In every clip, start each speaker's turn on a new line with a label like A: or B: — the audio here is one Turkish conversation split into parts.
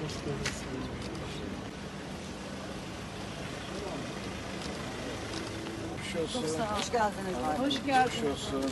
A: Hoş geldiniz.
B: Hoş geldiniz.
C: Geçmiş olsun.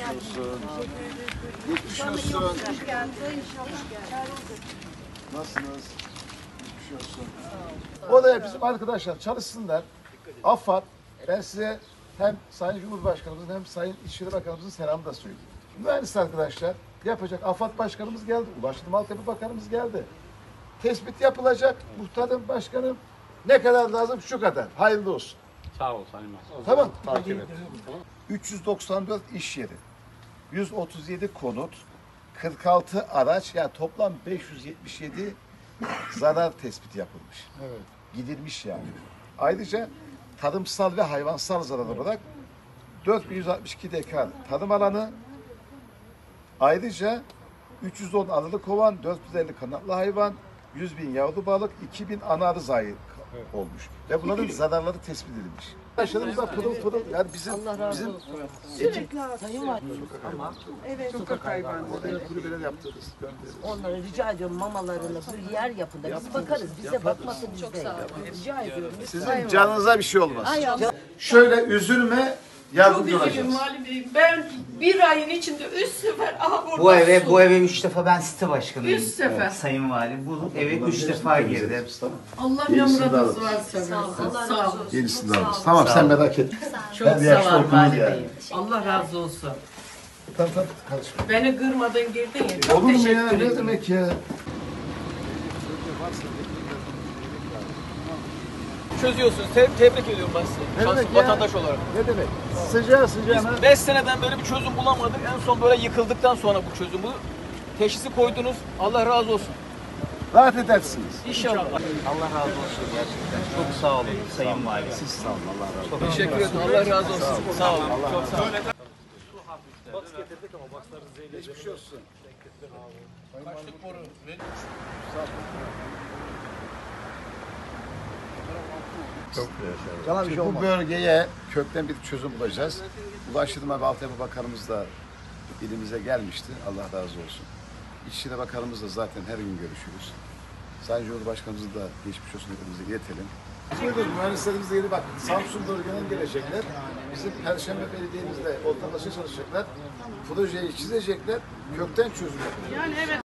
C: Geçmiş olsun.
B: Hoş geldiniz.
C: Nasılsınız? Geçmiş olsun. Olaya bizim arkadaşlar çalışsınlar. AFAD, ben size hem Sayın Cumhurbaşkanımızın hem Sayın İçişleri Bakanımızın selamı da söyleyeyim. Mühendis arkadaşlar yapacak. AFAD Başkanımız geldi. Ulaştırma Altyapı Bakanımız geldi. Tespit yapılacak. Muhtarım, başkanım ne kadar lazım? Şu kadar. Hayırlı olsun.
D: Sağ ol Sayın Başkan.
C: Tamam.
D: Takip et.
C: 394 iş yeri, 137 konut, 46 araç, yani toplam 577 zarar tespiti yapılmış. Evet. Gidilmiş yani. Ayrıca tarımsal ve hayvansal zarar olarak 4162 dekar tarım alanı, ayrıca 310 arılı kovan, 450 kanatlı hayvan, 100.000 yavru balık, 2000 ana arı zayi olmuş. Ve bunların zararları tespit edilmiş. Arkadaşlarımızda pırıl pırıl, yani bizim
A: Sayın var.
B: Evet. Sokak hayvanları.
C: kulübeler yaptığımız göndeririz.
A: Onlara rica ediyorum mamalarını bir yer yapın da biz bakarız. Bize bakması bizde. Rica ediyorum.
C: Sizin canınıza bir şey olmaz. Şöyle üzülme, yardımcı
B: Çok üzgünüm
C: olacağız.
B: Halim Bey. Ben bir ayın içinde 3 sefer
E: Bu eve 3 defa ben site başkanıyım.
B: 3 sefer.
E: Sayın Valim. Bu eve 3 defa girdim.
B: Allah
C: Yenisini de
B: yamradınız
C: alırız.
B: varsa. Sağ olun.
C: Yenisini de alırız. Tamam sen merak etme.
B: Çok
C: Ben de
B: sağ
C: yaşlı
B: ol
C: okulum
B: Halim
C: yani.
B: Bey. Allah razı olsun.
C: Tamam karışma.
B: Beni kırmadın girdin ya. Çok
C: Olur mu ya?
B: teşekkür
C: Ne
B: ederim.
C: demek ya?
F: Çözüyorsunuz. Tebrik ediyorum ben sizi.
C: Ne demek ya?
F: Vatandaş olarak.
C: Ne demek? Sıcağı sıcağına.
F: Biz 5 seneden böyle bir çözüm bulamadık. En son böyle yıkıldıktan sonra bu çözümü teşhisi koydunuz. Allah razı olsun.
C: Rahat edersiniz.
F: İnşallah.
E: Allah razı olsun gerçekten. Çok sağ olun Sayın Valim. Siz sağ olun. Allah razı olsun.
F: Teşekkür ederim. Allah razı olsun. Sağ olun. Çok sağ olun.
C: Geçmiş olsun.
F: Kaçlık boru?
C: Şimdi bu bölgeye kökten bir çözüm bulacağız. Ulaştırma ve Altyapı Bakanımız da ilimize gelmişti. Allah razı olsun. İçişleri Bakanımızla zaten her gün görüşürüz. Sayın Cumhurbaşkanımızı da geçmiş olsun hepimize iletelim. Mühendislerimiz de yeni bak Samsun bölgeden gelecekler. Bizim Perşembe Belediye'mizle ortaklaşa çalışacaklar. Projeyi çizecekler. Kökten çözüm yapacaklar.
B: Yani evet.